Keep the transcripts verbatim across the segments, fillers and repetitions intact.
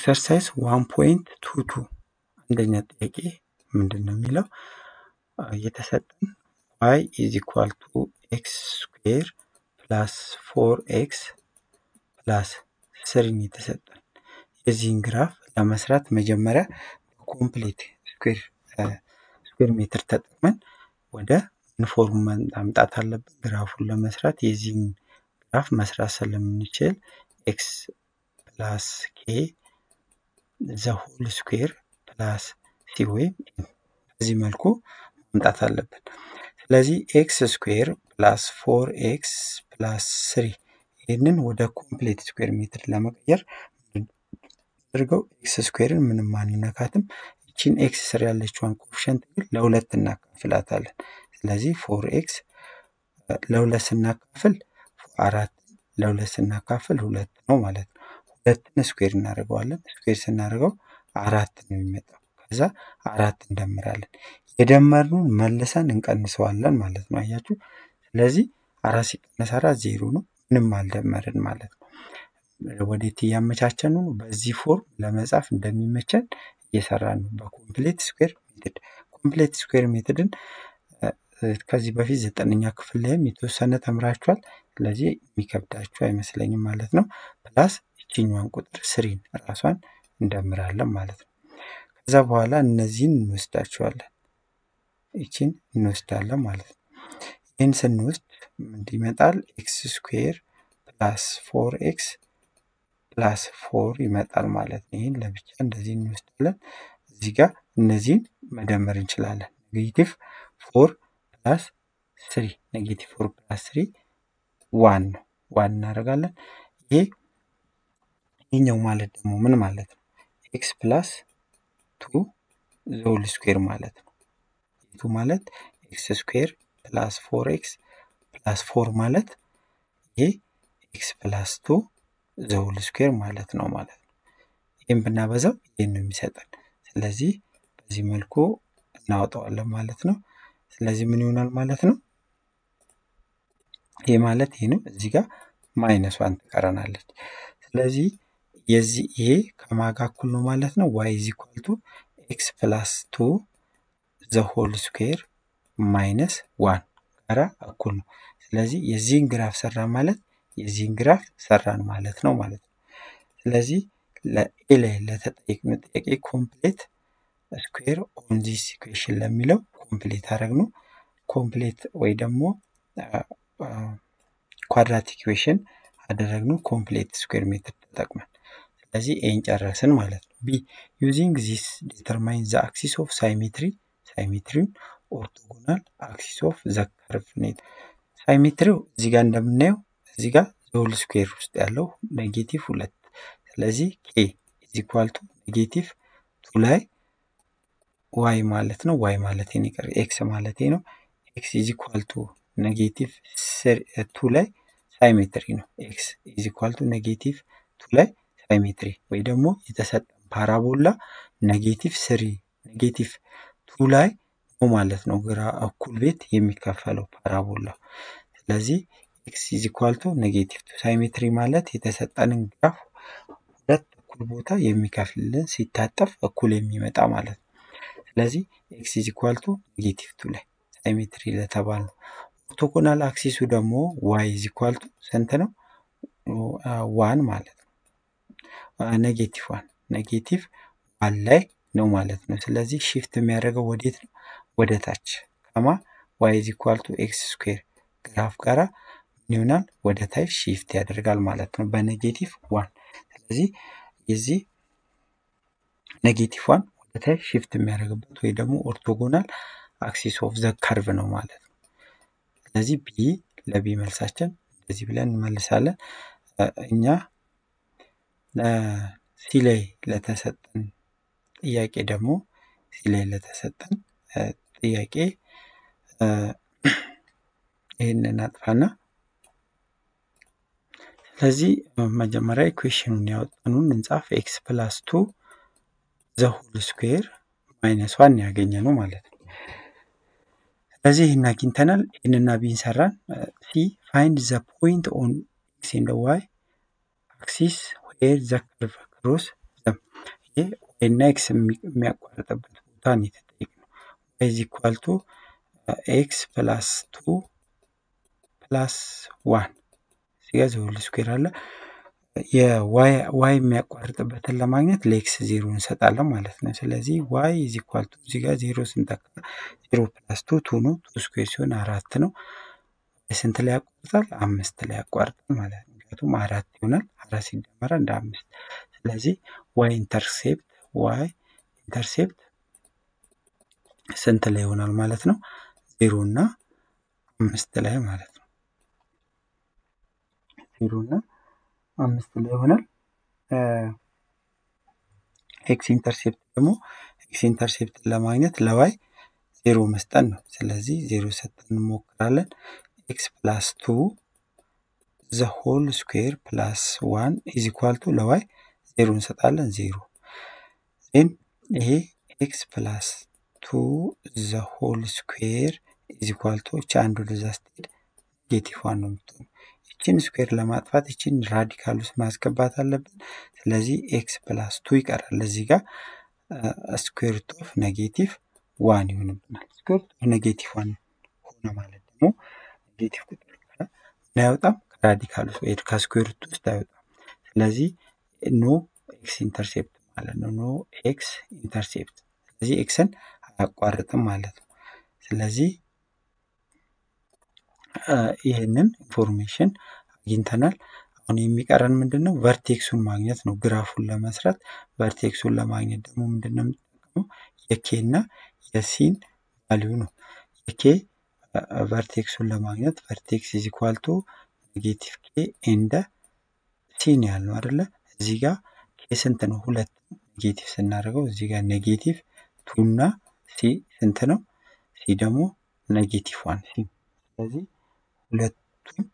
exercise one point two two አንደኛ ጥያቄ ምንድነው የሚለው የተሰጠን y is equal to x square plus four x plus three የተሰጠን የዚህን ግራፍ ለመስራት መጀመሪያ ኮምፕሊት ስኩዌር ስኩዌር ሜትር ተጠቅመን ወደ ኢንፎርም ማምጣት አለብን ግራፉን ለመስራት የዚህን ግራፍ መስራት ስለምንችል x plus k the whole square plus c ወይ በዚህ መልኩ ማምጣት አለብን ስለዚህ x square plus four x plus three ይሄንን ወደ ኮምፕሊት ስኩዌር ሜትር ለመቀየር አድርገው x ስኩዌርን ምንም ማንነካትም እቺን x ስር ያለችውን ኮኤፊሺየንት ለሁለት እናካፍላታለን ስለዚህ four x ለሁለት ስናካፍል አራት ለሁለት ስናካፍል ሁለት ነው ማለት ነው ሁለትን ስኩዌር እናደርገዋለን ስኩዌር ስናደርገው አራት ነው የሚመጣው ከዛ አራት እንደምራለን የደመርነውን መልሰን እንቀንሰዋለን ማለት ነው አያችሁ ስለዚህ አራት ሲቀነስ አራት ዜሮ ነው ምንም አልደመርን ማለት ነው ወዴት ያመቻቸን ነው በዚህ ፎርም ለመጻፍ እንደሚመቸን እየሰራን ነው በኮምፕሊት ስኩዌር ሜትድ ኮምፕሊት ስኩዌር ሜትድን ከዚህ በፊት ዘጠነኛ ክፍል ላይም የተወሰነ ተምራችኋል ስለዚህ የሚከብዳችሁ አይመስለኝም ማለት ነው ፕላስ እቺኛዋን ቁጥር three ራሷን እንደምራለን ማለት ነው ከዛ በኋላ እነዚህን እንወስዳቸዋለን እቺን እንወስዳለን ማለት ነው ይሄን ስንወስድ ምን ይመጣል x ስኩዌር plus four x plus four ይመጣል ማለት ነው ይሄን ለብቻ እንደዚህ እንወስዳለን እዚህ ጋር እነዚህን መደመር እንችላለን ኔጌቲቭ four plus three ኔጌቲቭ four plus three one ነው one እናደርጋለን ይሄ ይሄኛው ማለት ደግሞ ምን ማለት ነው x plus two the whole square ማለት ነው two ማለት x square plus four x plus four ማለት ይሄ x plus two the whole square ማለት ነው ማለት ነው ይሄን ብናበዛው ይሄን ነው የሚሰጠን ስለዚህ በዚህ መልኩ እናወጣዋለን ማለት ነው ስለዚህ ምን ይሆናል ማለት ነው ይሄ ማለት ይሄ ነው እዚህ ጋር ማይነስ one ተቀራናለች ስለዚህ የዚህ ይሄ ከማጋ እኩል ነው ማለት ነው y is equal to x plus two the whole square minus one ጋራ እኩል ነው ስለዚህ የዚህን ግራፍ ሰራን ማለት የዚህን ግራፍ ሰራን ማለት ነው ማለት ነው ስለዚህ ለኤ ላይ ለተጠየቅነው ጥያቄ ኮምፕሊት ስኩዌር ኦን ዚስ ኢኩዌሽን ለሚለው ኮምፕሊት አደረግነው ኮምፕሊት ወይ ደግሞ ኳድራቲክ ኢኩዌሽን አደረግነው ኮምፕሊት ስኩዌር ሜትድ ተጠቅመን ስለዚህ ኤን ጨረስን ማለት ነው ቢ ዩዚንግ ዚስ ዲተርማይን ዘ አክሲስ ኦፍ ሳይሜትሪ ሳይሜትሪው ኦርቶጎናል አክሲስ ኦፍ ዘ ከርቭ ኔት ሳይሜትሪው እዚህ ጋር እንደምናየው እዚህ ጋር ሆል ስኩዌር ውስጥ ያለው ኔጌቲቭ ሁለት ስለዚህ k is equal to ኔጌቲቭ two ላይ y ማለት ነው y ማለት ነው ይቀር x ማለት ነው x is equal to ኔጌቲቭ two ላይ ሳይሜትሪ ነው x is equal to ኔጌቲቭ two ላይ ሳይሜትሪ ወይ ደግሞ የተሰጠን ፓራቦላ ኔጌቲቭ three ኔጌቲቭ two ላይ ነው ማለት ነው ግራ እኩል ቤት የሚከፈለው ፓራቦላ ስለዚህ x is equal to ኔጌቲቭ two ሳይሜትሪ ማለት የተሰጠንን ግራፍ ሁለት እኩል ቦታ የሚከፍልልን ሲታጠፍ እኩል የሚመጣ ማለት ነው ስለዚህ x is equal to ኔጌቲቭ two ላይ ሳይሜትሪ ለተባለው ኦርቶጎናል አክሲሱ ደግሞ y is equal to ስንት ነው one ማለት ነው ኔጌቲቭ one ኔጌቲቭ one ላይ ነው ማለት ነው ስለዚህ shift የሚያደርገው ወዴት ነው ወደ ታች ከማ y is equal to x square ግራፍ ጋራ ይሆናል ወደ ታች shift ያደርጋል ማለት ነው በኔጌቲቭ one ስለዚህ የዚህ ኔጌቲቭ one ወደ ታች shift የሚያደርግበት ወይ ደግሞ ኦርቶጎናል አክሲስ ኦፍ ዘ ከርቭ ነው ማለት ነው ስለዚህ b ለb መልሳችን እንደዚህ ብለን እንመልሳለን እኛ ሲ ላይ ለተሰጠን ጥያቄ ደግሞ ሲ ላይ ለተሰጠን ጥያቄ ይሄንን አጥፋና ስለዚህ መጀመሪያ ኢኩዌሽኑን ያወጣኑን እንጻፍ x plus two the whole square minus one ያገኘነው ማለት ነው ስለዚህ እና አግኝተናል እነና ቢን ሰራን c find the point on x and y axis where the curve cross them ይሄ y እና x የሚያቋርጥበት ቦታ ነው የተጠየቅነው። y is equal to x plus two plus one ሲጋ ዘውል ስኩዌር አለ። የy y የሚያቋርጥበትን ለማግኘት ለx ዜሮ እንሰጣለን ማለት ነው። ስለዚህ y is equal to ሲጋ ዜሮ ስንተካ ዜሮ plus two two ነው። two ስኩዌር ሲሆን አራት ነው። ስንት ላይ ያቋርጣል? አምስት ላይ ያቋርጣል ማለት ነው። ምክንያቱም አራት ይሆናል። አራት ሲደመር እንደ አምስት። ስለዚህ y ኢንተርሴፕት y ኢንተርሴፕት ስንት ላይ ይሆናል ማለት ነው? ዜሮ እና አምስት ላይ ማለት ነው። ዜሮ እና አምስት ላይ ይሆናል። ኤክስ ኢንተርሴፕት ደግሞ ኤክስ ኢንተርሴፕት ለማግኘት ለዋይ ዜሮ መስጠት ነው። ስለዚህ ዜሮ ሰጥተን እንሞክራለን። ኤክስ ፕላስ two the whole square plus one is equal to ለዋይ ዜሮ እንሰጣለን ዜሮ። then ይሄ ኤክስ ፕላስ two the whole square is equal to እቺ አንድ ወደዛ ስትሄድ ኔጌቲቭ ዋን ነው የምትሆነው። እቺን ስኩዌር ለማጥፋት እቺን ራዲካል ውስጥ ማስገባት አለብን። ስለዚህ ኤክስ ፕላስ two ይቀራል። እዚህ ጋር ስኩዌር ሩት ኦፍ ኔጌቲቭ ዋን ይሆንብናል። ስኩዌር ሩት ኦፍ ኔጌቲቭ ዋን ሆነ ማለት ደግሞ ኔጌቲቭ ቁጥር አይወጣም ከራዲካል ውስጥ ወይ ከስኩዌር ሩት ውስጥ አይወጣም። ስለዚህ ኖ ኤክስ ኢንተርሴፕት ማለት ነው። ኖ ኤክስ ኢንተርሴፕት። ስለዚህ ኤክስን አያቋርጥም ማለት ነው። ስለዚህ ይሄንን ኢንፎርሜሽን አግኝተናል። አሁን የሚቀረን ምንድነው? ቨርቴክሱን ማግኘት ነው። ግራፉን ለመስራት ቨርቴክሱን ለማግኘት ደግሞ ምንድነው የምንጠቀመው? የኬ እና የሲን ቫልዩ ነው። የኬ ቨርቴክሱን ለማግኘት ቨርቴክስ ኢዝ ኢኳል ቱ ኔጌቲቭ ኬ ኤንድ ሲን ያልነው አይደለ? እዚህ ጋር ኬ ስንት ነው? ሁለት ኔጌቲቭ ስናደርገው እዚህ ጋር ኔጌቲቭ ቱ እና ሲ ስንት ነው? ሲ ደግሞ ኔጌቲቭ ዋን ሲ። ስለዚህ ሁለቱም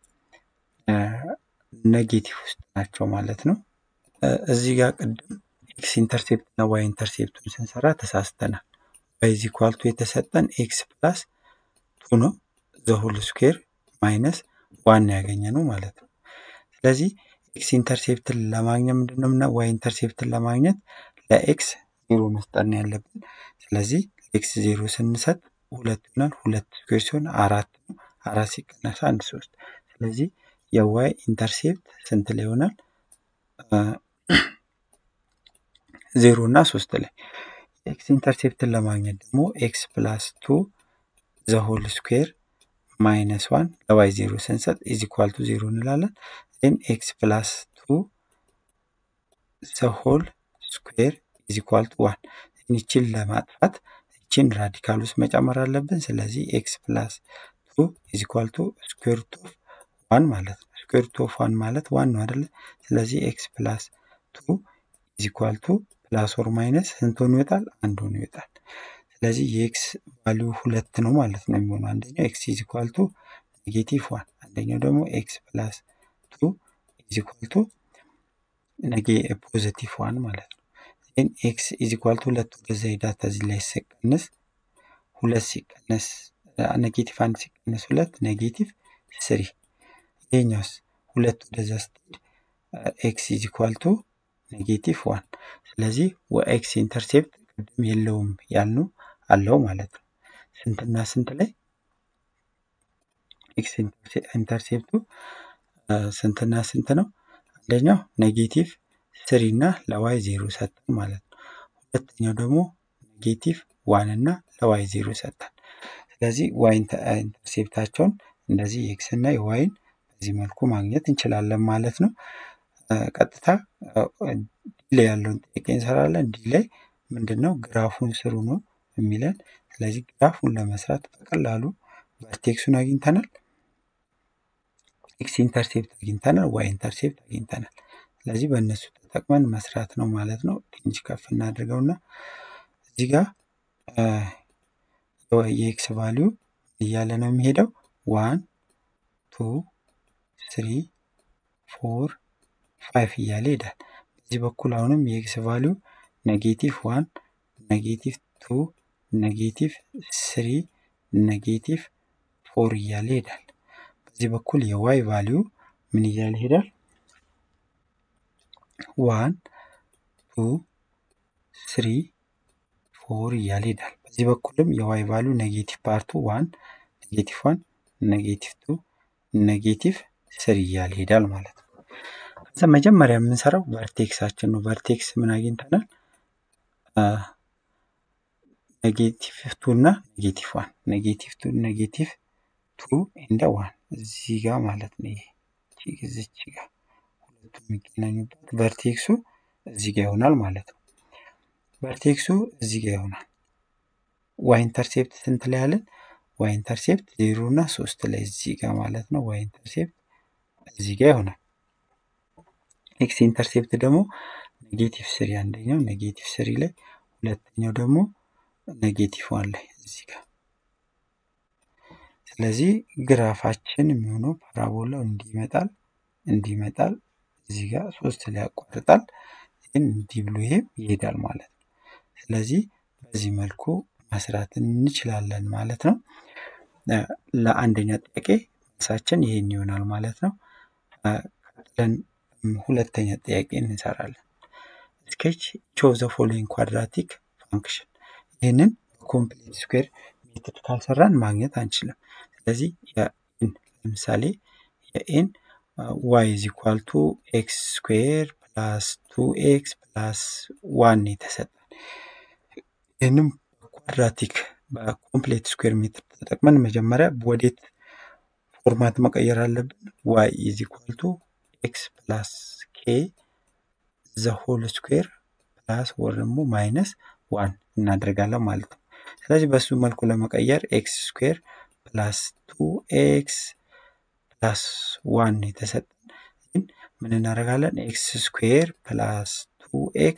ኔጌቲቭ ውስጥ ናቸው ማለት ነው። እዚህ ጋር ቅድም ኤክስ ኢንተርሴፕት እና ዋይ ኢንተርሴፕቱን ስንሰራ ተሳስተናል። ዋይ ኢዝ ኢኳል ቱ የተሰጠን ኤክስ ፕላስ ቱ ነው። ዘ ሆል ስኩዌር ማይነስ ዋን ያገኘነው ማለት ነው። ስለዚህ ኤክስ ኢንተርሴፕትን ለማግኘት ምንድነው እና ዋይ ኢንተርሴፕትን ለማግኘት ለኤክስ ዜሮ መስጠት ነው ያለብን። ስለዚህ ኤክስ ዜሮ ስንሰጥ ሁለት ይሆናል። ሁለት ስኩዌር ሲሆን አራት ነው። አራት ሲቀነስ አንድ ሶስት። ስለዚህ የዋይ ኢንተርሴፕት ስንት ላይ ይሆናል? ዜሮ እና ሶስት ላይ። ኤክስ ኢንተርሴፕትን ለማግኘት ደግሞ ኤክስ ፕላስ ቱ ዘ ሆል ስኩዌር ማይነስ ዋን ለዋይ ዜሮ ስንሰጥ ኢዝ ኢኳል ቱ ዜሮ እንላለን። then ኤክስ ፕላስ ቱ ዘ ሆል ስኩዌር ኢዝ ኢኳል ቱ ዋን። ይህችን ለማጥፋት ይህችን ራዲካል ውስጥ መጨመር አለብን። ስለዚህ ኤክስ ፕላስ ቱ ኢዝ ኢኳል ቱ ስኩዌር ሩት ኦፍ ዋን ማለት ነው። ስኩዌር ሩት ኦፍ ዋን ማለት ዋን ነው አይደለ? ስለዚህ ኤክስ ፕላስ ቱ ኢዝ ኢኳል ቱ ፕላስ ኦር ማይነስ ስንት ሆኖ ይወጣል? አንድ ሆኖ ይወጣል። ስለዚህ የኤክስ ቫልዩ ሁለት ነው ማለት ነው የሚሆነው። አንደኛው ኤክስ ኢዝ ኢኳል ቱ ኔጌቲቭ ዋን፣ አንደኛው ደግሞ ኤክስ ፕላስ ቱ ኢዝ ኢኳል ቱ ኔጌ ፖዚቲቭ ዋን ማለት ነው። ግን ኤክስ ኢዝ ኢኳል ቱ ሁለት ወደዛ ሄዳ ከዚህ ላይ ሲቀነስ ሁለት ሲቀነስ ኔጌቲቭ አንድ ሲቀነስ ሁለት ኔጌቲቭ ስሪ። ይሄኛውስ ሁለት ወደዛ ስትሄድ ኤክስ ኢዝ ኢኳል ቱ ኔጌቲቭ ዋን። ስለዚህ ወኤክስ ኢንተርሴፕት ቅድም የለውም ያልነው አለው ማለት ነው። ስንትና ስንት ላይ? ኤክስ ኢንተርሴፕቱ ስንትና ስንት ነው? አንደኛው ኔጌቲቭ ስሪ እና ለዋይ ዜሮ ሰጠን ማለት ነው። ሁለተኛው ደግሞ ኔጌቲቭ ዋን እና ለዋይ ዜሮ ሰጠን። ስለዚህ ዋይ ኢንተርሴፕታቸውን እንደዚህ ኤክስ እና የዋይን በዚህ መልኩ ማግኘት እንችላለን ማለት ነው። ቀጥታ ዲ ላይ ያለውን ጥያቄ እንሰራለን። ዲ ላይ ምንድነው? ግራፉን ስሩ ነው የሚለን። ስለዚህ ግራፉን ለመስራት በቀላሉ ቨርቴክሱን አግኝተናል፣ ኤክስ ኢንተርሴፕት አግኝተናል፣ ዋይ ኢንተርሴፕት አግኝተናል። ስለዚህ በእነሱ ተጠቅመን መስራት ነው ማለት ነው። ትንሽ ከፍ እናድርገውና እዚህ ጋር የኤክስ ቫልዩ እያለ ነው የሚሄደው ዋን ቱ ስሪ ፎር ፋይቭ እያለ ይሄዳል። በዚህ በኩል አሁንም የኤክስ ቫልዩ ኔጌቲቭ ዋን ኔጌቲቭ ቱ ኔጌቲቭ ስሪ ኔጌቲቭ ፎር እያለ ይሄዳል። በዚህ በኩል የዋይ ቫልዩ ምን እያለ ይሄዳል? ዋን ቱ three four እያለ ይሄዳል። በዚህ በኩልም የዋይ ቫልዩ ኔጌቲቭ ፓርቱ one ኔጌቲቭ one ኔጌቲቭ two ኔጌቲቭ three እያለ ይሄዳል ማለት ነው። ከዛ መጀመሪያ የምንሰራው ቨርቴክሳችን ነው። ቨርቴክስ ምን አግኝተናል? ኔጌቲቭ two እና ኔጌቲቭ one ኔጌቲቭ two ኔጌቲቭ two እንደ one እዚህ ጋር ማለት ነው። ይሄ እዚህ ጋር ሁለቱም የሚገናኙበት ቨርቴክሱ እዚህ ጋር ይሆናል ማለት ነው። ቨርቴክሱ እዚህ ጋር ይሆናል። ዋይ ኢንተርሴፕት ስንት ላይ አለን? ዋይ ኢንተርሴፕት ዜሮ እና ሶስት ላይ እዚህ ጋር ማለት ነው። ዋይ ኢንተርሴፕት እዚህ ጋር ይሆናል። ኤክስ ኢንተርሴፕት ደግሞ ኔጌቲቭ ስሪ አንደኛው ኔጌቲቭ ስሪ ላይ ሁለተኛው ደግሞ ኔጌቲቭ ዋን ላይ እዚህ ጋር። ስለዚህ ግራፋችን የሚሆነው ፓራቦላው እንዲመጣል እንዲመጣል እዚህ ጋር ሶስት ላይ ያቋርጣል፣ ግን እንዲህ ብሎ ይሄ ይሄዳል ማለት ነው። ስለዚህ በዚህ መልኩ መስራት እንችላለን ማለት ነው። ለአንደኛ ጥያቄ መልሳችን ይሄን ይሆናል ማለት ነው። ቀጥለን ሁለተኛ ጥያቄ እንሰራለን። sketch each of the following quadratic function ይሄንን ኮምፕሊት ስኩዌር ሜትድ ካልሰራን ማግኘት አንችልም። ስለዚህ የኤን ለምሳሌ የኤን y is equal to x square plus two x plus one የተሰጠን ይሄንን ኳድራቲክ በኮምፕሊት ስኩዌር ሜትድ ተጠቅመን መጀመሪያ ወዴት ፎርማት መቀየር አለብን? y is equal to x plus k the whole square plus or ደግሞ minus one እናደርጋለን ማለት ነው። ስለዚህ በሱ መልኩ ለመቀየር x square plus two x plus one የተሰጠን ምን እናደርጋለን? x square plus two x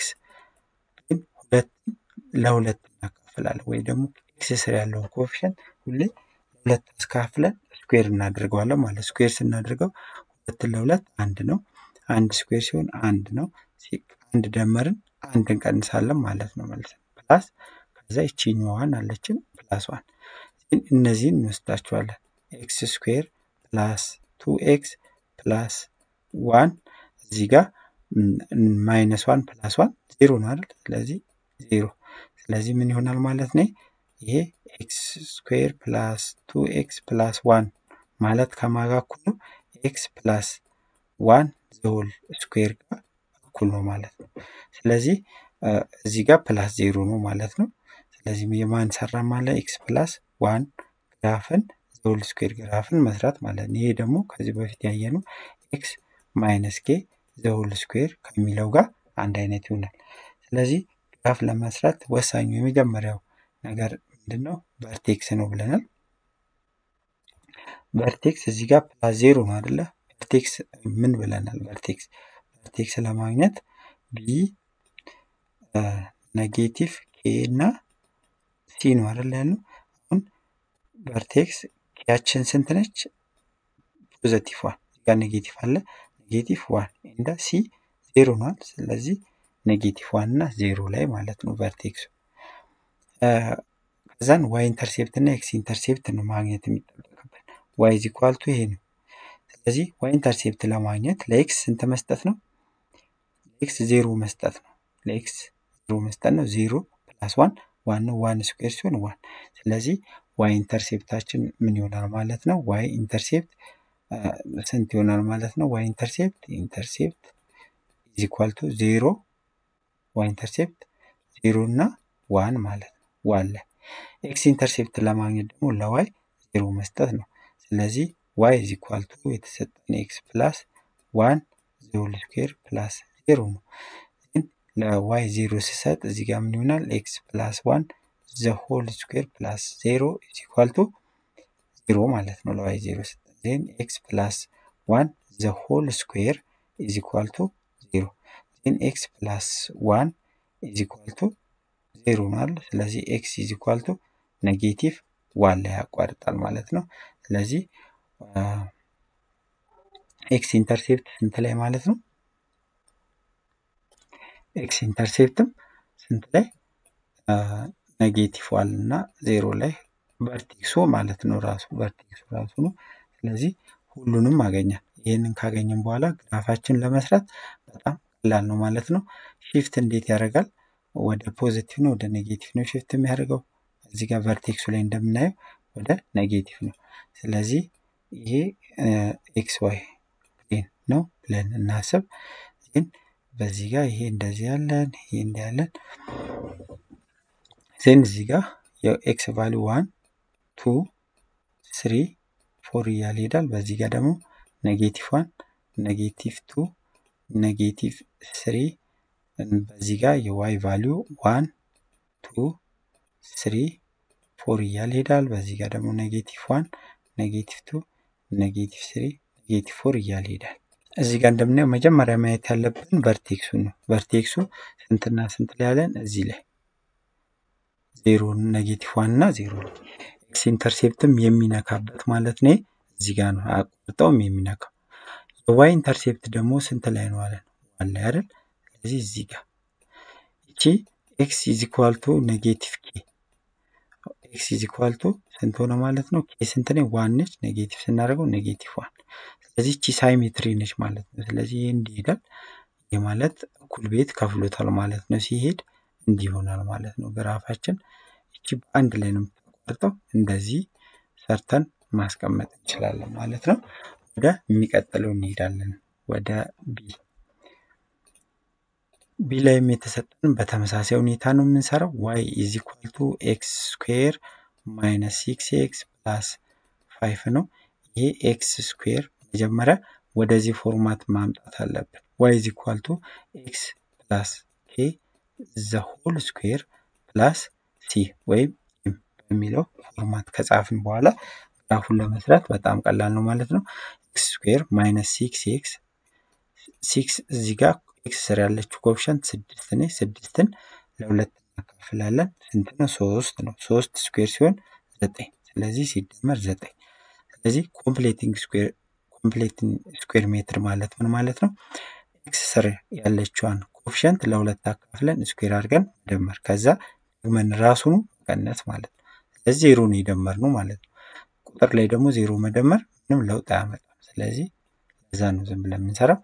ሁለት ለሁለት እናካፍላለን ወይ ደግሞ x ስር ያለውን ኮኤፊሺየንት ሁሌ ሁለት አስካፍለን ስኩዌር እናደርገዋለን ማለት። ስኩዌር ስናደርገው ሁለት ለሁለት አንድ ነው። አንድ ስኩዌር ሲሆን አንድ ነው። አንድ ደመርን አንድ እንቀንሳለን ማለት ነው ማለት ፕላስ ከዛ እቺኛዋን አለችን ፕላስ ዋን እነዚህን እንወስዳቸዋለን። x ስኩዌር ፕላስ two x ፕላስ one እዚህ ጋር ማይነስ one ፕላስ one ዜሮ ነው አይደል? ስለዚህ ዜሮ ስለዚህ ምን ይሆናል ማለት ነው? ይሄ x ስኩዌር ፕላስ two x ፕላስ one ማለት ከማን ጋር እኩል ነው? x ፕላስ one ዘሆል ስኩዌር ጋር እኩል ነው ማለት ነው። ስለዚህ እዚህ ጋር ፕላስ ዜሮ ነው ማለት ነው። ስለዚህ የማን ሰራ ማለት x ፕላስ one ግራፍን ዘሆል ስኩዌር ግራፍን መስራት ማለት ነው። ይሄ ደግሞ ከዚህ በፊት ያየነው x ማይነስ k ዘሆል ስኩዌር ከሚለው ጋር አንድ አይነት ይሆናል። ስለዚህ ግራፍ ለመስራት ወሳኙ የመጀመሪያው ነገር ምንድነው? ቨርቴክስ ነው ብለናል። ቨርቴክስ እዚህ ጋር ፕላስ ዜሮ ነው አይደለ? ቨርቴክስ ምን ብለናል? ቨርቴክስ ቨርቴክስ ለማግኘት b ኔጌቲቭ k እና c ነው አይደል ያለው? አሁን ቨርቴክስ ያችን ስንት ነች? ፖዚቲቭ ዋን ጋር ኔጌቲቭ አለ ኔጌቲቭ ዋን እንደ c ዜሮ ነው። ስለዚህ ኔጌቲቭ ዋን እና ዜሮ ላይ ማለት ነው ቨርቴክሱ። ከዛን y ኢንተርሴፕት እና x ኢንተርሴፕት ነው ማግኘት የሚጠበቅብን። y is equal to ይሄ ነው። ስለዚህ y ኢንተርሴፕት ለማግኘት ለx ስንት መስጠት ነው? ለx ዜሮ መስጠት ነው። ለx ዜሮ መስጠት ነው። ዜሮ ፕላስ one one ነው። one ስኩዌር ሲሆን one ስለዚህ y ኢንተርሴፕታችን ምን ይሆናል ማለት ነው? y ኢንተርሴፕት ስንት ይሆናል ማለት ነው? y ኢንተርሴፕት ኢንተርሴፕት is equal to ዜሮ y ኢንተርሴፕት ዜሮ እና one ማለት ነው። one ላይ x ኢንተርሴፕት ለማግኘት ደግሞ ለy ዜሮ መስጠት ነው። ስለዚህ y is equal to የተሰጠን x plus one ዘሆል ስኩዌር plus ዜሮ ነው። ለy ዜሮ ሲሰጥ እዚህ ጋር ምን ይሆናል? x plus one ዘሆል ስኩዌር plus ዜሮ is equal to ዜሮ ማለት ነው። ለy ዜሮ ሲሰጥ then x plus one ዘሆል ስኩዌር is equal to ዜሮ then x plus one is equal to ዜሮ ነው። ስለዚህ x is equal to ኔጌቲቭ one ላይ ያቋርጣል ማለት ነው። ስለዚህ x ኢንተርሴፕት ስንት ላይ ማለት ነው? x ኢንተርሴፕትም ስንት ላይ ኔጌቲቭ one እና ዜሮ ላይ ቨርቴክሱ ማለት ነው። ራሱ ቨርቴክሱ ራሱ ነው። ስለዚህ ሁሉንም አገኘን። ይሄንን ካገኘን በኋላ ግራፋችን ለመስራት በጣም ቀላል ነው ማለት ነው። ሺፍት እንዴት ያደርጋል? ወደ ፖዚቲቭ ነው ወደ ኔጌቲቭ ነው ሽፍት የሚያደርገው። እዚህ ጋር ቨርቴክሱ ላይ እንደምናየው ወደ ኔጌቲቭ ነው። ስለዚህ ይሄ ኤክስ ዋይ ፕሌን ነው ብለን እናስብ። ግን በዚህ ጋር ይሄ እንደዚህ ያለን ይሄ እንደዚህ ያለን ዜን እዚህ ጋር የኤክስ ቫልዩ ዋን ቱ ስሪ ፎር እያለ ይሄዳል። በዚህ ጋር ደግሞ ኔጌቲቭ ዋን ኔጌቲቭ ቱ ኔጌቲቭ ስሪ በዚህ ጋር የዋይ ቫልዩ ዋን ቱ ስሪ ፎር እያለ ይሄዳል። በዚህ ጋር ደግሞ ኔጌቲቭ ዋን ኔጌቲቭ ቱ ኔጌቲቭ ስሪ ኔጌቲቭ ፎር እያለ ይሄዳል። እዚህ ጋር እንደምናየው መጀመሪያ ማየት ያለብን ቨርቴክሱ ነው። ቨርቴክሱ ስንትና ስንት ላይ ያለን እዚህ ላይ ዜሮ ኔጌቲቭ ዋን እና ዜሮ ነው። ኤክስ ኢንተርሴፕትም የሚነካበት ማለት ነው። እዚህ ጋር ነው አቆርጠውም የሚነካው። የዋይ ኢንተርሴፕት ደግሞ ስንት ላይ ነው አለን? ዋን ላይ አይደል? ስለዚህ እዚህ ጋር እቺ ኤክስ ኢዝ ኢኳል ቱ ኔጌቲቭ ኬ ኤክስ ኢዝ ኢኳል ቱ ስንት ሆነ ማለት ነው? ኬ ስንት ነው? ዋን ነች። ኔጌቲቭ ስናደርገው ኔጌቲቭ ዋን። ስለዚህ እቺ ሳይሜትሪ ነች ማለት ነው። ስለዚህ ይሄ እንዲህ ይሄዳል። ይሄ ማለት እኩል ቤት ከፍሎታል ማለት ነው። ሲሄድ እንዲህ ይሆናል ማለት ነው ግራፋችን። እቺ በአንድ ላይ ነው የምትቆርጠው። እንደዚህ ሰርተን ማስቀመጥ እንችላለን ማለት ነው። ወደ የሚቀጥለው እንሄዳለን። ወደ ቢ ቢ ላይም የተሰጠን በተመሳሳይ ሁኔታ ነው የምንሰራው። y is equal to x square minus ሲክስ ኤክስ plus ፋይቭ ነው። ይሄ x square መጀመሪያ ወደዚህ ፎርማት ማምጣት አለብን። y is equal to x plus k the whole square plus c ወይም በሚለው ፎርማት ከጻፍን በኋላ ግራፉን ለመስራት በጣም ቀላል ነው ማለት ነው። x square minus ሲክስ ኤክስ ሲክስ እዚህ ጋር ኤክስ ስር ያለችው ኮኤፊሽንት ስድስት ነው። ስድስትን ለሁለት እናካፍላለን። ስንት ነው? ሶስት ነው። ሶስት ስኩዌር ሲሆን ዘጠኝ። ስለዚህ ሲደመር ዘጠኝ። ስለዚህ ኮምፕሌቲንግ ስኩዌር ኮምፕሌቲንግ ስኩዌር ሜትር ማለት ምን ማለት ነው? ኤክስ ስር ያለችዋን ኮኤፊሽንት ለሁለት አካፍለን ስኩዌር አድርገን መደመር ከዛ ደግመን ራሱን መቀነስ ማለት ነው። ስለዚህ ዜሮ ነው የደመርነው ማለት ነው። ቁጥር ላይ ደግሞ ዜሮ መደመር ምንም ለውጥ አያመጣም። ስለዚህ ለዛ ነው ዝም ብለን የምንሰራው።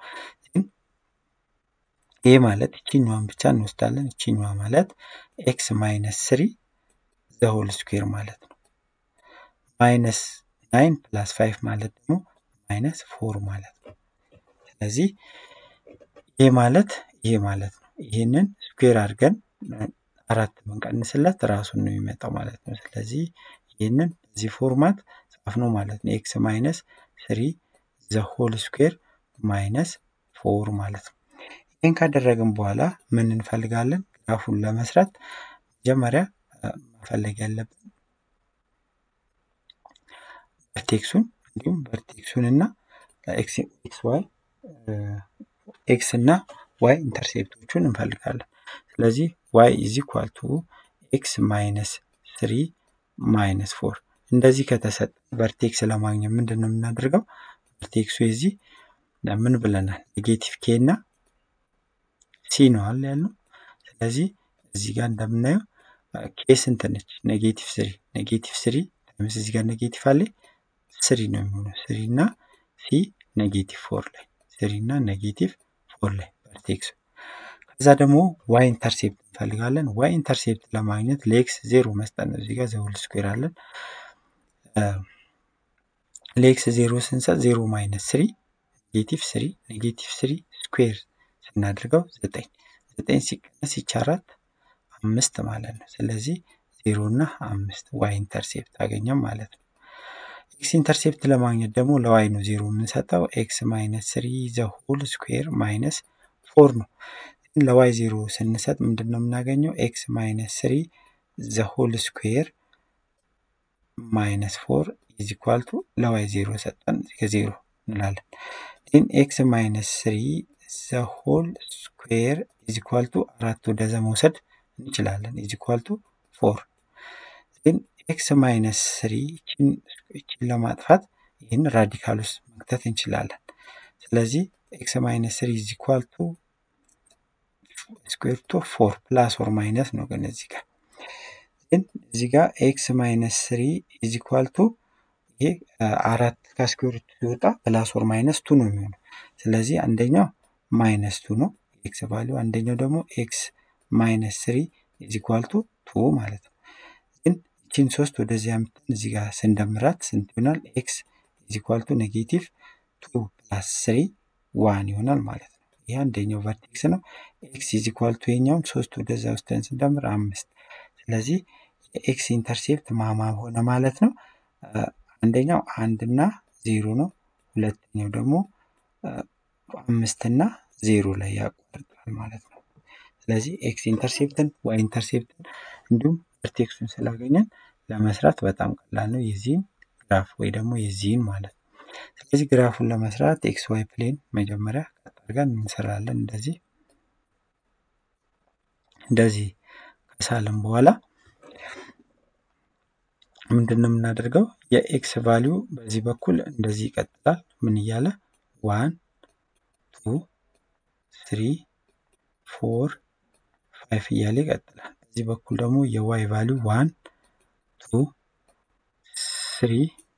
ይሄ ማለት እቺኛዋን ብቻ እንወስዳለን። እቺኛዋ ማለት x minus ስሪ the whole square ማለት ነው። minus ናይን plus ፋይቭ ማለት ደግሞ minus ፎር ማለት ነው። ስለዚህ ይሄ ማለት ይሄ ማለት ነው። ይሄንን ስኩዌር አድርገን አራት ብንቀንስለት ራሱን ነው የሚመጣው ማለት ነው። ስለዚህ ይሄንን በዚህ ፎርማት ጻፍነው ማለት ነው። x minus ስሪ the whole square minus ፎር ማለት ነው። ይሄን ካደረግን በኋላ ምን እንፈልጋለን? ግራፉን ለመስራት መጀመሪያ መፈለግ ያለብን ቨርቴክሱን እንዲሁም ቨርቴክሱን እና ኤክስ ኤክስ ዋይ ኤክስ እና ዋይ ኢንተርሴፕቶቹን እንፈልጋለን። ስለዚህ y is equal to x minus ስሪ minus ፎር እንደዚህ ከተሰጠ ቨርቴክስ ለማግኘት ምንድነው የምናደርገው? ቨርቴክሱ እዚህ ምን ብለናል? ኔጌቲቭ ኬ እና ሲ ነው አለ ያለው። ስለዚህ እዚህ ጋር እንደምናየው ኬ ስንት ነች? ኔጌቲቭ ስሪ ኔጌቲቭ ስሪ ታይምስ እዚህ ጋር ኔጌቲቭ አለ ስሪ ነው የሚሆነው። ስሪ እና ሲ ኔጌቲቭ ፎር ላይ ስሪ እና ኔጌቲቭ ፎር ላይ ቨርቴክሱ። ከዛ ደግሞ ዋይ ኢንተርሴፕት እንፈልጋለን። ዋይ ኢንተርሴፕት ለማግኘት ለኤክስ ዜሮ መስጠት ነው። እዚህ ጋር ዘውል ስኩዌር አለን። ለኤክስ ዜሮ ስንሰጥ ዜሮ ማይነስ ስሪ ኔጌቲቭ ስሪ ኔጌቲቭ ስሪ ስኩዌር ስናደርገው ዘጠኝ ዘጠኝ ሲቀነስ ይቺ አራት አምስት ማለት ነው። ስለዚህ ዜሮ እና አምስት ዋይ ኢንተርሴፕት አገኘን ማለት ነው። ኤክስ ኢንተርሴፕት ለማግኘት ደግሞ ለዋይ ነው ዜሮ የምንሰጠው። ኤክስ ማይነስ ስሪ ዘ ሆል ስኩዌር ማይነስ ፎር ነው። ለዋይ ዜሮ ስንሰጥ ምንድነው የምናገኘው? ኤክስ ማይነስ ስሪ ዘ ሆል ስኩዌር ማይነስ ፎር ኢዝ ኢኳል ቱ ለዋይ ዜሮ ሰጠን ዜሮ እንላለን። ግን ኤክስ ማይነስ ስሪ the whole square is equal to አራት ወደዛ መውሰድ እንችላለን is equal to ፎር። ግን x minus ስሪ እቺን እቺን ለማጥፋት ይሄን ራዲካል ውስጥ መክተት እንችላለን። ስለዚህ x minus ስሪ is equal to square root of ፎር plus or minus ነው። ግን እዚህ ጋር ግን እዚህ ጋር x minus ስሪ is equal to ይሄ አራት ከስኩዌር ሩት ሲወጣ ፕላስ ኦር ማይነስ ቱ ነው የሚሆነው። ስለዚህ አንደኛው ማይነስ ቱ ነው ኤክስ ቫልዩ፣ አንደኛው ደግሞ ኤክስ ማይነስ ስሪ ኢዝ ኢኳል ቱ ቱ ማለት ነው። ግን እቺን ሶስት ወደዚህ አምጥተን እዚህ ጋር ስንደምራት ስንት ይሆናል? ኤክስ ኢዝ ኢኳል ቱ ኔጌቲቭ ቱ ፕላስ ስሪ ዋን ይሆናል ማለት ነው። ይሄ አንደኛው ቨርቴክስ ነው። ኤክስ ኢዝ ኢኳል ቱ የኛውን ሶስት ወደዛ ወስደን ስንደምር አምስት። ስለዚህ የኤክስ ኢንተርሴፕት ማማ ሆነ ማለት ነው። አንደኛው አንድ እና ዜሮ ነው። ሁለተኛው ደግሞ አምስት እና ዜሮ ላይ ያቋርጣል ማለት ነው። ስለዚህ ኤክስ ኢንተርሴፕትን ዋይ ኢንተርሴፕትን እንዲሁም ቨርቴክሱን ስላገኘን ለመስራት በጣም ቀላል ነው የዚህን ግራፍ ወይ ደግሞ የዚህን ማለት ነው። ስለዚህ ግራፉን ለመስራት ኤክስ ዋይ ፕሌን መጀመሪያ ቀጥ አድርገን እንሰራለን። እንደዚህ እንደዚህ ከሳልን በኋላ ምንድነው የምናደርገው? የኤክስ ቫልዩ በዚህ በኩል እንደዚህ ይቀጥላል። ምን እያለ ዋን ቱ ስሪ ፎር ፋይቭ እያለ ይቀጥላል። በዚህ በኩል ደግሞ የዋይ ቫልዩ ዋን ቱ ስሪ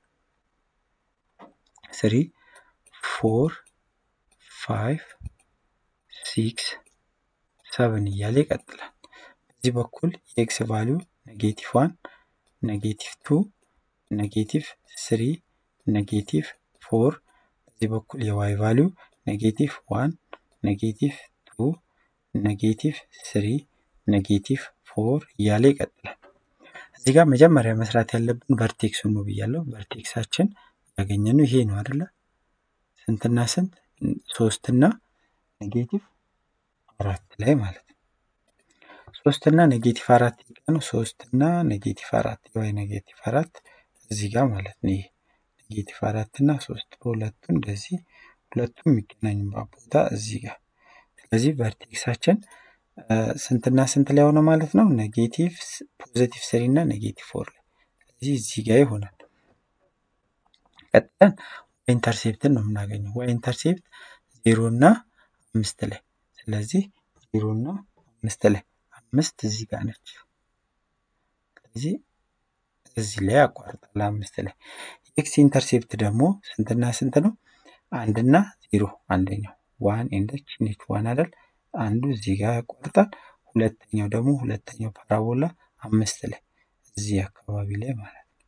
ስሪ ፎር ፋይቭ ሲክስ ሰቨን እያለ ይቀጥላል። በዚህ በኩል የኤክስ ቫልዩ ኔጌቲቭ ዋን ኔጌቲቭ ቱ ኔጌቲቭ ስሪ ኔጌቲቭ ፎር። በዚህ በኩል የዋይ ቫልዩ ኔጌቲቭ ዋን ኔጌቲቭ ቱ ኔጌቲቭ ስሪ ኔጌቲቭ ፎር እያለ ይቀጥላል። እዚህ ጋር መጀመሪያ መስራት ያለብን ቨርቴክሱን ነው ብያለሁ። ቨርቴክሳችን ያገኘነው ይሄ ነው አይደለ? ስንትና ስንት? ሶስት እና ኔጌቲቭ አራት ላይ ማለት ነው። ሶስት እና ኔጌቲቭ አራት ነው። ሶስት እና ኔጌቲቭ አራት ወይ ኔጌቲቭ አራት እዚህ ጋር ማለት ነው። ይሄ ኔጌቲቭ አራት እና ሶስት በሁለቱ እንደዚህ ሁለቱም የሚገናኙበት ቦታ እዚህ ጋር። ስለዚህ ቨርቴክሳችን ስንትና ስንት ላይ ሆነ ማለት ነው? ኔጌቲቭ ፖዚቲቭ ስሪ እና ኔጌቲቭ ፎር ላይ። ስለዚህ እዚህ ጋር ይሆናል። ቀጥለን ዋይ ኢንተርሴፕትን ነው የምናገኘው። ዋይ ኢንተርሴፕት ዜሮ እና አምስት ላይ። ስለዚህ ዜሮ እና አምስት ላይ አምስት እዚህ ጋር ነች። ስለዚህ እዚህ ላይ ያቋርጣል አምስት ላይ። ኤክስ ኢንተርሴፕት ደግሞ ስንትና ስንት ነው? አንድ እና ዜሮ አንደኛው ዋን ኤንድ ኔት ዋን አይደል? አንዱ እዚህ ጋር ያቋርጣል። ሁለተኛው ደግሞ ሁለተኛው ፓራቦላ አምስት ላይ እዚህ አካባቢ ላይ ማለት ነው።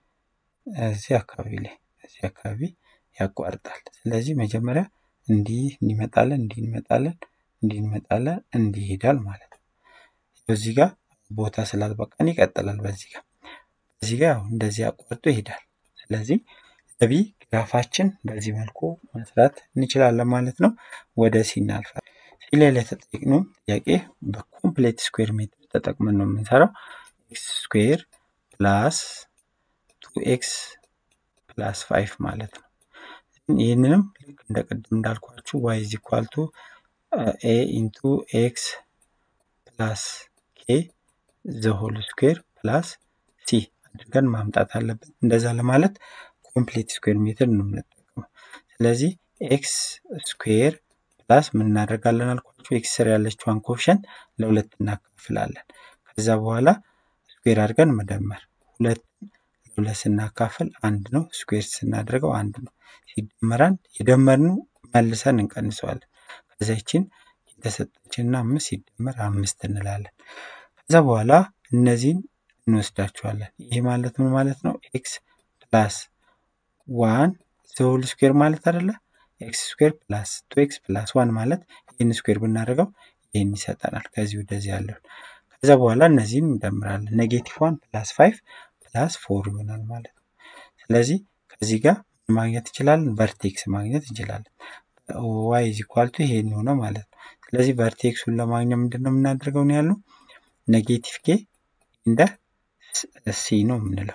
እዚህ አካባቢ ላይ እዚህ አካባቢ ያቋርጣል። ስለዚህ መጀመሪያ እንዲህ እንዲመጣለን እንዲህ እንመጣለን እንዲህ እንመጣለን እንዲህ ይሄዳል ማለት ነው። በዚህ ጋር ቦታ ስላልበቃን ይቀጥላል። በዚህ ጋር በዚህ ጋር እንደዚህ አቋርጦ ይሄዳል። ስለዚህ ለቢ ግራፋችን በዚህ መልኩ መስራት እንችላለን ማለት ነው። ወደ ሲ እናልፋለን። ሲ ላይ ለተጠየቅነው ጥያቄ በኮምፕሌት ስኩዌር ሜትድ ተጠቅመን ነው የምንሰራው። ኤክስ ስኩዌር ፕላስ ቱ ኤክስ ፕላስ ፋይቭ ማለት ነው። ይህንንም ልክ እንደ ቅድም እንዳልኳችሁ y is equal to a into x plus k the whole square plus c አድርገን ማምጣት አለብን። እንደዛ ለማለት ኮምፕሌት ስኩዌር ሜትድ ነው የምንጠቀመው። ስለዚህ ኤክስ ስኩዌር ፕላስ ምን እናደርጋለን አልኳችሁ? ኤክስ ስር ያለችዋን ኮኤፊሽንት ለሁለት እናካፍላለን። ከዛ በኋላ ስኩዌር አድርገን መደመር። ሁለት ለሁለት ስናካፍል አንድ ነው። ስኩዌር ስናደርገው አንድ ነው። ሲደመር አንድ የደመርነው መልሰን እንቀንሰዋለን። ከዛ ይችን የተሰጠችና አምስት ሲደመር አምስት እንላለን። ከዛ በኋላ እነዚህን እንወስዳቸዋለን። ይሄ ማለት ምን ማለት ነው? ኤክስ ፕላስ ዋን ዘሆል ስኩዌር ማለት አይደለ? ኤክስ ስኩዌር ፕላስ ቱ ኤክስ ፕላስ ዋን ማለት ይህን ስኩዌር ብናደርገው ይህን ይሰጠናል። ከዚህ ወደዚህ ያለውን ከዛ በኋላ እነዚህን እንደምራለን። ኔጌቲቭ ዋን ፕላስ ፋይቭ ፕላስ ፎር ይሆናል ማለት ነው። ስለዚህ ከዚህ ጋር ማግኘት እንችላለን፣ ቨርቴክስ ማግኘት እንችላለን። y is equal to ይሄን ነው ማለት ነው። ስለዚህ ቨርቴክሱን ለማግኘት ምንድነው የምናደርገው ነው ያለው? ኔጌቲቭ ኬ እንደ ሲ ነው የምንለው።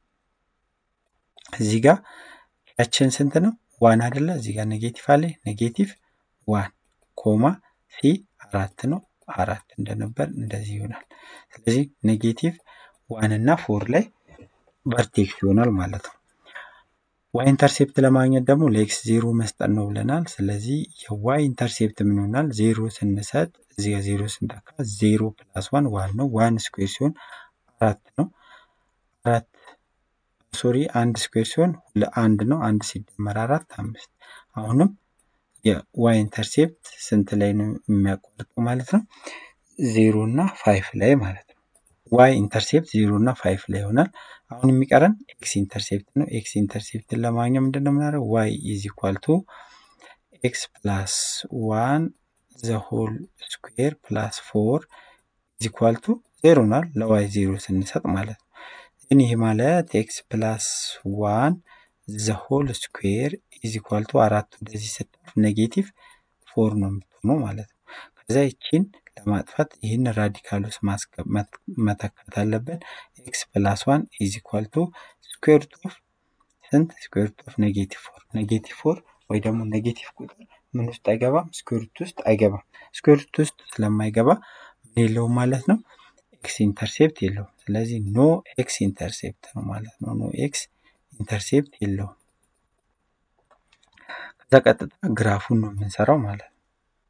እዚህ ጋር ያችን ስንት ነው? ዋን አይደለ? እዚህ ጋር ኔጌቲቭ አለ። ኔጌቲቭ ዋን ኮማ ሲ አራት ነው። አራት እንደነበር እንደዚህ ይሆናል። ስለዚህ ኔጌቲቭ ዋን እና ፎር ላይ ቨርቴክስ ይሆናል ማለት ነው። ዋይ ኢንተርሴፕት ለማግኘት ደግሞ ለኤክስ ዜሮ መስጠት ነው ብለናል። ስለዚህ የዋይ ኢንተርሴፕት ምን ይሆናል? ዜሮ ስንሰጥ እዚህ ጋር ዜሮ ስንተካ ዜሮ ፕላስ ዋን ዋን ነው። ዋን ስኩዌር ሲሆን አራት ነው። አራት ሶሪ አንድ ስኩዌር ሲሆን ለአንድ ነው። አንድ ሲደመር አራት አምስት። አሁንም የዋይ ኢንተርሴፕት ስንት ላይ ነው የሚያቋርጠው ማለት ነው? ዜሮ እና ፋይቭ ላይ ማለት ነው። ዋይ ኢንተርሴፕት ዜሮ እና ፋይቭ ላይ ይሆናል። አሁን የሚቀረን ኤክስ ኢንተርሴፕት ነው። ኤክስ ኢንተርሴፕትን ለማግኘት ምንድነው የምናደርገው? ዋይ ኢዝ ኢኳል ቱ ኤክስ ፕላስ ዋን ዘ ሆል ስኩዌር ፕላስ ፎር ኢዝ ኢኳል ቱ ዜሮ ይሆናል። ለዋይ ዜሮ ስንሰጥ ማለት ነው። ግን ይሄ ማለት ኤክስ ፕላስ ዋን ዘ ሆል ስኩዌር ኢዝ ኢኳል ቱ አራት ወደዚህ ስታልፍ ኔጌቲቭ ፎር ነው የምትሆነው ማለት ነው። ከዛ ይቺን ለማጥፋት ይህን ራዲካል ውስጥ መተካት አለብን። ኤክስ ፕላስ ዋን ኢዝ ኢኳል ቱ ስኩዌር ሩት ኦፍ ስንት? ስኩዌር ሩት ኦፍ ኔጌቲቭ ፎር። ኔጌቲቭ ፎር ወይ ደግሞ ኔጌቲቭ ቁጥር ምን ውስጥ አይገባም? ስኩዌር ሩት ውስጥ አይገባም። ስኩዌር ሩት ውስጥ ስለማይገባ ምን የለውም ማለት ነው? ኤክስ ኢንተርሴፕት የለውም። ስለዚህ ኖ ኤክስ ኢንተርሴፕት ነው ማለት ነው። ኖ ኤክስ ኢንተርሴፕት የለውም። ከዛ ቀጥታ ግራፉን ነው የምንሰራው ማለት ነው።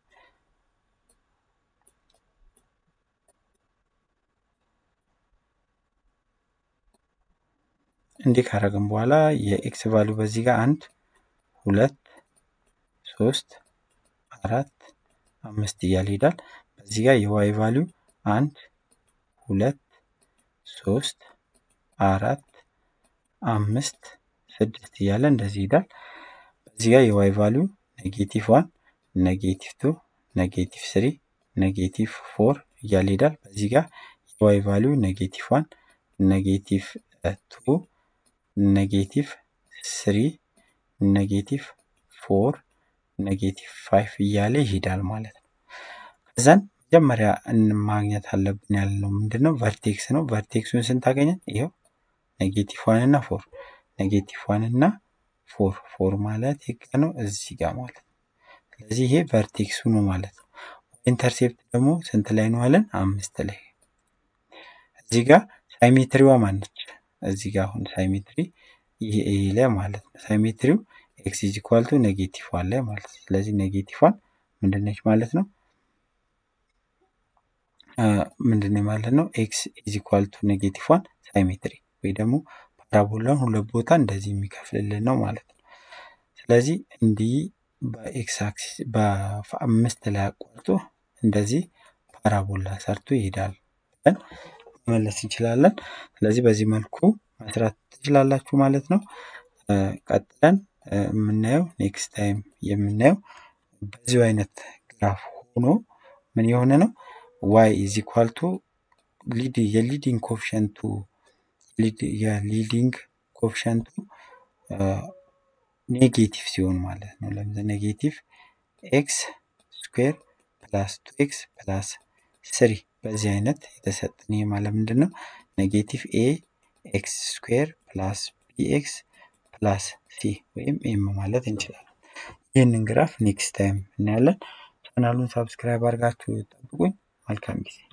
እንዲህ ካደረግን በኋላ የኤክስ ቫልዩ በዚህ ጋር አንድ ሁለት ሶስት አራት አምስት እያለ ይሄዳል። በዚህ ጋር የዋይ ቫልዩ አንድ ሁለት ሶስት አራት አምስት ስድስት እያለ እንደዚህ ይሄዳል። በዚህ ጋር የዋይ ቫልዩ ኔጌቲቭ ዋን ኔጌቲቭ ቱ ኔጌቲቭ ስሪ ኔጌቲቭ ፎር እያለ ይሄዳል። በዚህ ጋር የዋይ ቫልዩ ኔጌቲቭ ዋን ኔጌቲቭ ቱ ኔጌቲቭ ስሪ ኔጌቲቭ ፎር ኔጌቲቭ ፋይቭ እያለ ይሄዳል ማለት ነው። ከዛን መጀመሪያ ማግኘት አለብን ያልነው ምንድነው? ቨርቴክስ ነው። ቨርቴክሱን ስንት አገኘን? ይሄው ኔጌቲቭ ዋን እና ፎር ኔጌቲቭ ዋን እና ፎር ፎር ማለት ይሄ ነው እዚህ ጋር ማለት ነው። ስለዚህ ይሄ ቨርቴክሱ ነው ማለት ነው። ኢንተርሴፕት ደግሞ ስንት ላይ ነው አለን? አምስት ላይ። እዚህ ጋር ሳይሜትሪዋ ማነች? እዚህ ጋር አሁን ሳይሜትሪ ይሄ ኤ ላይ ማለት ነው። ሳይሜትሪው ኤክስ ኢዝ ኢኳል ቱ ኔጌቲቭ ዋን ላይ ማለት ነው። ስለዚህ ኔጌቲቭ ዋን ምንድነች ማለት ነው? ምንድነው ማለት ነው? ኤክስ ኢዝ ኢኳል ቱ ኔጌቲቭ ዋን ሳይሜትሪ ወይ ደግሞ ፓራቦላን ሁለት ቦታ እንደዚህ የሚከፍልልን ነው ማለት ነው። ስለዚህ እንዲህ በኤክስ አክሲስ በአምስት ላይ አቋርጦ እንደዚህ ፓራቦላ ሰርቶ ይሄዳል ብለን መመለስ እንችላለን። ስለዚህ በዚህ መልኩ መስራት ትችላላችሁ ማለት ነው። ቀጥለን የምናየው ኔክስት ታይም የምናየው በዚህ አይነት ግራፍ ሆኖ ምን የሆነ ነው? ዋይ ኢዝ ኢኳል ቱ ሊድ የሊዲንግ ኮኤፊሽንቱ የሊዲንግ ኮኤፊሽንቱ ኔጌቲቭ ሲሆን ማለት ነው። ለምሳሌ ኔጌቲቭ ኤክስ ስኩዌር ፕላስ ቱ ኤክስ ፕላስ ስሪ በዚህ አይነት የተሰጠን ይሄ ማለት ምንድነው? ኔጌቲቭ ኤ ኤክስ ስኩዌር ፕላስ ቢ ኤክስ ፕላስ ሲ ወይም ኤም ማለት እንችላለን። ይህንን ግራፍ ኔክስት ታይም እናያለን። ቻናሉን ሳብስክራይብ አድርጋችሁ ጠብቁኝ። መልካም ጊዜ